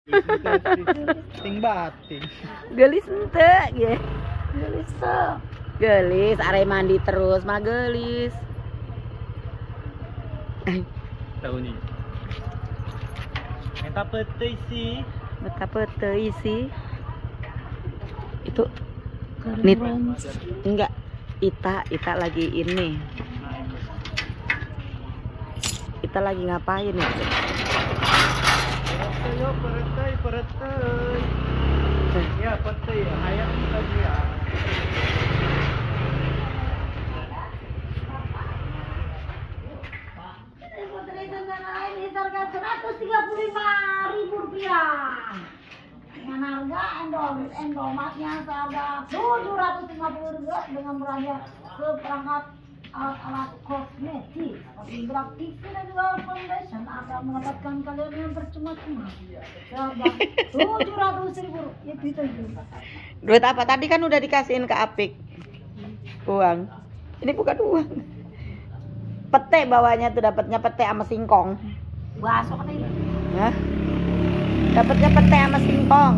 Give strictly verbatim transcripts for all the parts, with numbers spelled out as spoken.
Ting bating. Gelis ente ge. Gelis tuh. Gelis are mandi terus mah gelis. Tahu nih. Eta peteuy sih. Betapa teuy sih. Itu nit enggak Ita Ita lagi ini. Kita lagi ngapain ya? Ayo pereteuy pereteuy. Ya peteuy hayang kita dia. Harga seratus tiga puluh lima ribu rupiah dengan harga endol endomatnya seharga tujuh ratus lima puluh ribu dengan murahnya seperangkat alat-alat kosmetik seperti grafis dan juga foundation akan mendapatkan kalian yang percuma-cuma seharga tujuh ratus ribu rupiah. Itu itu Duit apa tadi kan udah dikasihin ke Apik uang. Ini bukan uang. Pete bawahnya tuh dapatnya pete sama singkong. basok nih. Hah? Dapatnya pete sama singkong.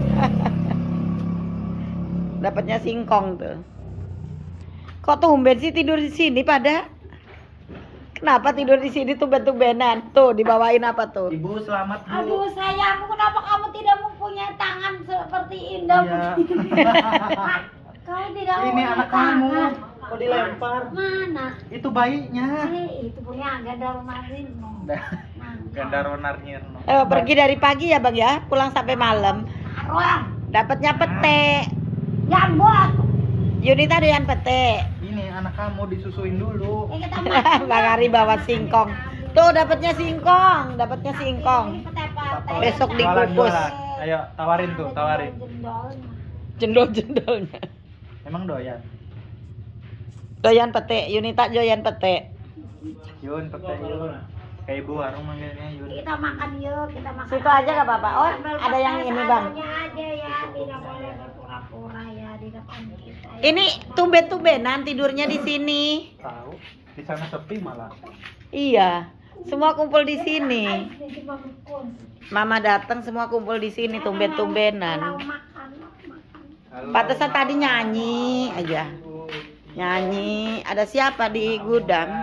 Dapatnya singkong tuh. Kok tumben sih tidur di sini pada? Kenapa tidur di sini tumben-tumbenan? Tuh dibawain apa tuh? Ibu selamat Bu. Aduh sayangku, kenapa kamu tidak mempunyai tangan seperti Indah? Iya. Kau tidak Ini mempunyai anak kamu. tangan. Kok dilempar? Mana? Itu bayinya. Eh, itu punya Gandar Marino. Gandar Narnir. Eh, pergi dari pagi ya bang ya, pulang sampai malam. Arwah, Dapatnya pete. jangan buat. Yunita doyan pete. Ini anak kamu disusuin dulu. Eh, kita makan. Bang Ari bawa singkong. Tuh dapatnya singkong, dapatnya singkong. Ini pete-pete. Besok Jualan, dikukus. jualan. Ayo tawarin tuh, tawarin. Jendolnya. Jendol-jendolnya. Emang doyan? Doyan pete, Yunita doyan pete. Yun, pete Yun. Kayak ibu warung manggilnya Yun. Kita makan yuk, kita makan. Situ aja gak apa-apa. Oh, Sambil ada yang makan ini bang. seadanya aja ya, tidak boleh berpura-pura ya di depan kita. Ya. Ini tumben-tumbenan tidurnya di sini. Tahu? Di sana sepi malah. Iya, semua kumpul di sini. Ini cuma berkumpul. Mama datang semua kumpul di sini tumben-tumbenan. Kalau makan, makan. Pantesan tadi nyanyi aja. Nyanyi. Ada siapa di gudang?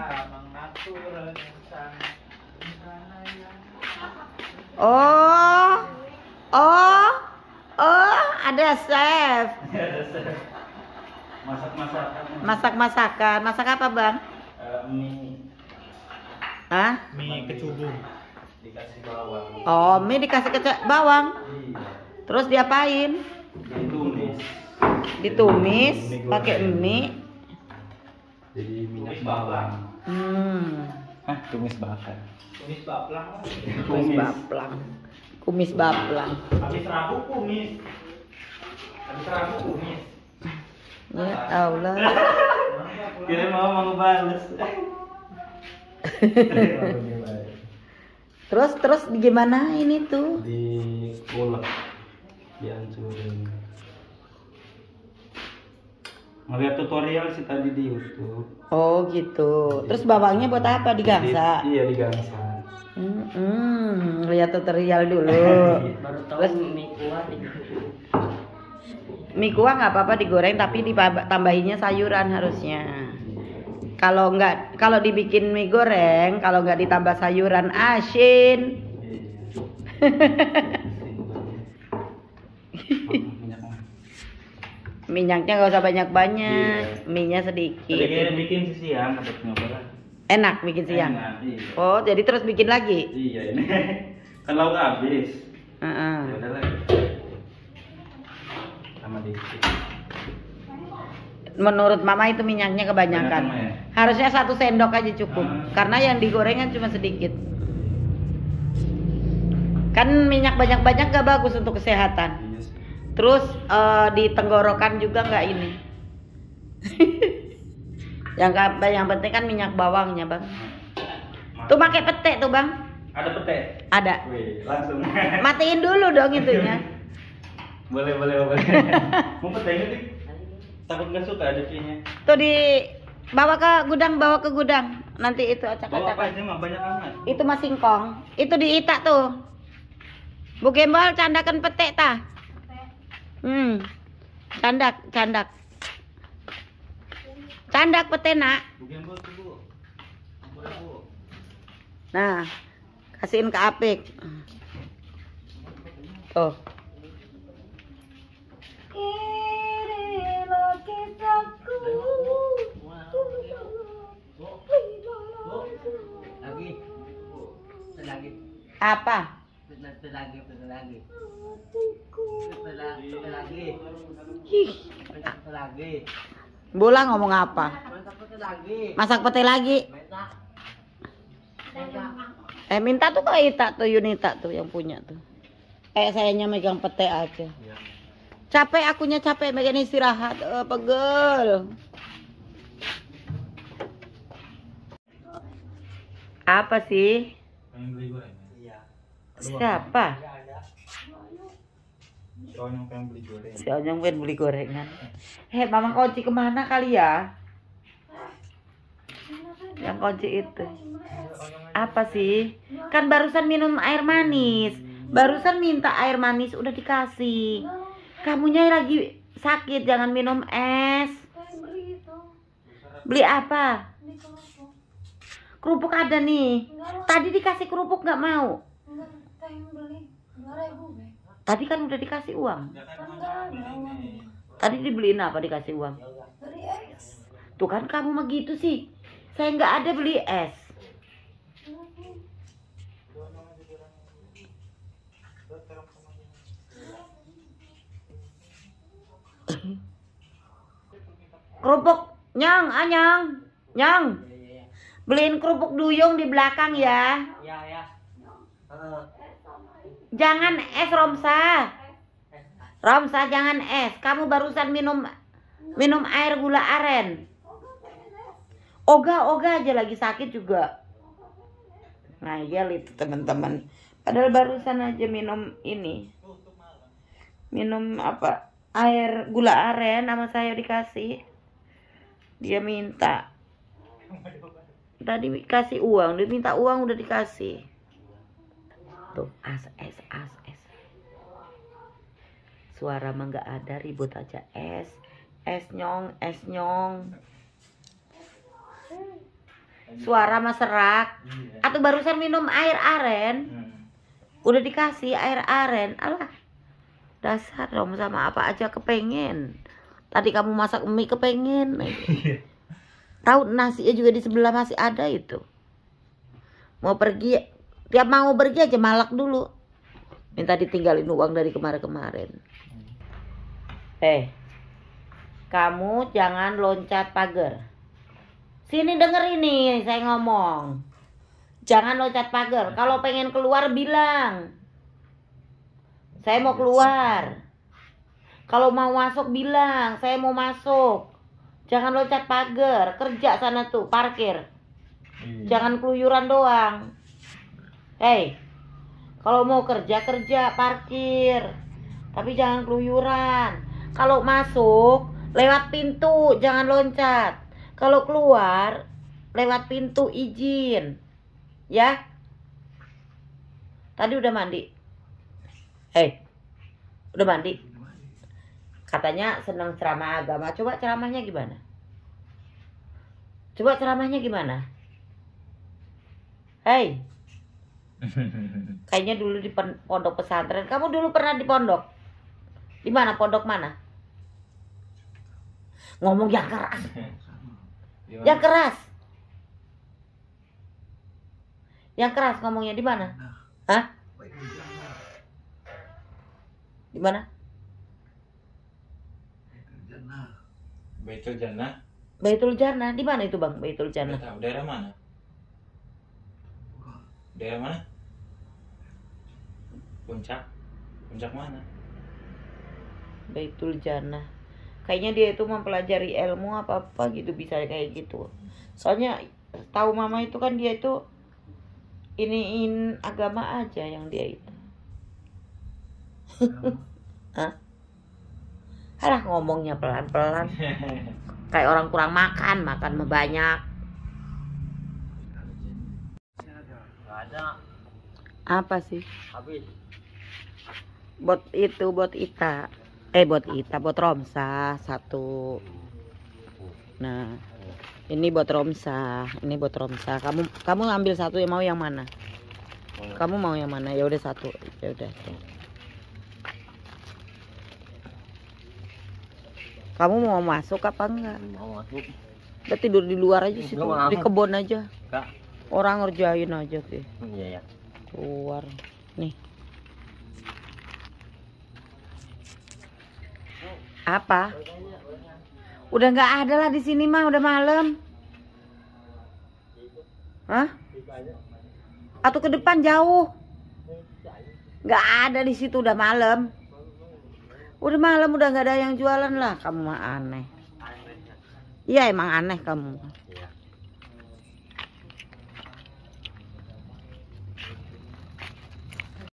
Oh, oh, oh, ada chef. Masak-masakan. Masak-masakan. Masak apa bang? Mie. Hah? Mie kecubung. Dikasih bawang. Oh, mie dikasih kecap bawang. Iya. Terus diapain? Ditumis. Ditumis pakai mie. Jadi minyak bawang. Hmm. Hah, tumis bakar. Tumis baplang. Kumis baplang. Kumis baplang. Habis Rabu kumis. Habis Rabu kumis. Ya Allah. Kira mau mau balas. Terus terus gimana ini tuh? Di ulek, dihancurin. Ngeliat tutorial sih tadi di YouTube. Oh gitu. Terus bawangnya buat apa? Digangsa? Di, iya digangsa. Hmm, hmm, lihat tutorial dulu. Terus mie kuah Mie kuah nggak apa-apa digoreng tapi ditambahinnya sayuran harusnya. Kalau nggak, kalau dibikin mie goreng, kalau nggak ditambah sayuran asin. Minyaknya nggak usah banyak-banyak, iya. minyak sedikit. Tadi bikin sih siang, dapat nyoba. Enak bikin siang. Enak, iya. Oh, jadi terus bikin lagi? Iya ini. Kan lauk habis. Heeh. Ya udah lagi. Sama dikit. Menurut mama itu minyaknya kebanyakan. Banyak, ya? Harusnya satu sendok aja cukup. Hmm. Karena yang digoreng kan cuma sedikit. Kan minyak banyak-banyak gak bagus untuk kesehatan. Iya sih. Terus eh, di tenggorokan juga nggak ini. yang ka- yang penting kan minyak bawangnya bang. Tuh pakai pete tuh bang. Ada pete? Ada. Wih, langsung. Matiin dulu dong itunya. boleh, boleh, boleh. Mau pete ini dik? Takut nggak suka ada pinya. Tuh di bawa ke gudang, bawa ke gudang. Nanti itu Bawa apa acak-acak. aja mah banyak amat. Itu mas singkong. Itu di Ita tuh. Bu Gembol candakan petek ta. Hmm. Candak, candak. Candak petek nak. Bu Gembol tuh bu. Boleh bu. Nah, kasihin ke Apik. Tuh. Inilah kisahku. Lagi. Lagi. Apa? Lagi, lagi. Lagi. Ih, Lagi. Bola ngomong apa? Lagi. Masak pete lagi. Eh minta tuh ke Ita tuh, Yunita tuh yang punya tuh. Eh sayanya megang pete aja. Ya. Capek akunya capek megang istirahat. Eh, pegel. Apa sih? Pengen beli goreng. Iya. Siapa? Soalnya pengen beli goreng. Si Onyong pengen beli gorengan. Hei, Mama kunci kemana kali ya? Yang kunci itu. Apa sih? Kan barusan minum air manis. Barusan minta air manis udah dikasih. Kamunya lagi sakit, jangan minum es. Beli apa? Kerupuk ada nih. Tadi dikasih kerupuk nggak mau. Tadi kan udah dikasih uang. Tadi dibeliin apa dikasih uang? Tuh kan kamu mah gitu sih. Saya nggak ada beli es. Kerupuk nyang, anyang, nyang. Beliin kerupuk duyung di belakang ya. Ya, ya. Jangan es Romsa. Romsa jangan es. Kamu barusan minum minum air gula aren. Oga-oga aja lagi sakit juga. Ngayal itu teman-teman. Padahal barusan aja minum ini. Minum apa? Air gula aren sama saya dikasih. Dia minta. Tadi kasih uang, dia minta uang udah dikasih. Tuh, as es as es. Suara mah nggak ada, ribut aja es. Es nyong, es nyong. Suara mah serak. Atau barusan minum air aren. Udah dikasih air aren. Alah. Dasar dong sama apa aja kepengen. Tadi kamu masak mie kepengen. Tahu nasinya juga di sebelah masih ada itu. Mau pergi, tiap mau pergi aja malak dulu. Minta ditinggalin uang dari kemarin-kemarin. Eh, kamu jangan loncat pagar. Sini denger ini, saya ngomong. Jangan loncat pagar. Kalau pengen keluar bilang. Saya mau keluar. Kalau mau masuk bilang, saya mau masuk. Jangan loncat pagar, kerja sana tuh, parkir. Jangan keluyuran doang. Hei, kalau mau kerja, kerja, parkir. Tapi jangan keluyuran. Kalau masuk, lewat pintu, jangan loncat. Kalau keluar, lewat pintu izin. Ya? Tadi udah mandi? Hei, udah mandi? Katanya senang ceramah agama. Coba ceramahnya gimana? Coba ceramahnya gimana? Hei. Kayaknya dulu di pondok pesantren. Kamu dulu pernah di pondok? Di mana? Pondok mana? Ngomong yang keras. Yang keras. Yang keras ngomongnya di mana? Hah? Di mana? Baitul Jannah. Baitul Jannah. Di mana itu, Bang? Baitul Jannah. Nggak tahu daerah mana? Daerah mana? Puncak. Puncak mana? Baitul Jannah. Kayaknya dia itu mempelajari ilmu apa-apa gitu, bisa kayak gitu. Soalnya tahu Mama itu kan dia itu iniin agama aja yang dia itu. Hah? Alah ngomongnya pelan-pelan. Kayak orang kurang makan, makan mah banyak. Gak ada. Apa sih? Habis. Buat itu, buat Ita. Eh, buat Ita, buat Romsa satu. Nah, ini buat Romsa, ini buat Romsa. Kamu kamu ambil satu, yang mau yang mana? Kamu mau yang mana? Ya udah satu. Ya udah. Kamu mau masuk apa enggak? Mau masuk. Udah tidur di luar aja situ, Enggak mau. di kebun aja. Kak. Orang ngerjain aja sih. Iya ya. Keluar. Nih. Apa? Udah nggak ada lah di sini mah, udah malam. Hah? Atau ke depan jauh? Nggak ada di situ, udah malam. Udah malam, udah nggak ada yang jualan lah. Kamu mah aneh. Iya emang aneh kamu. Iya.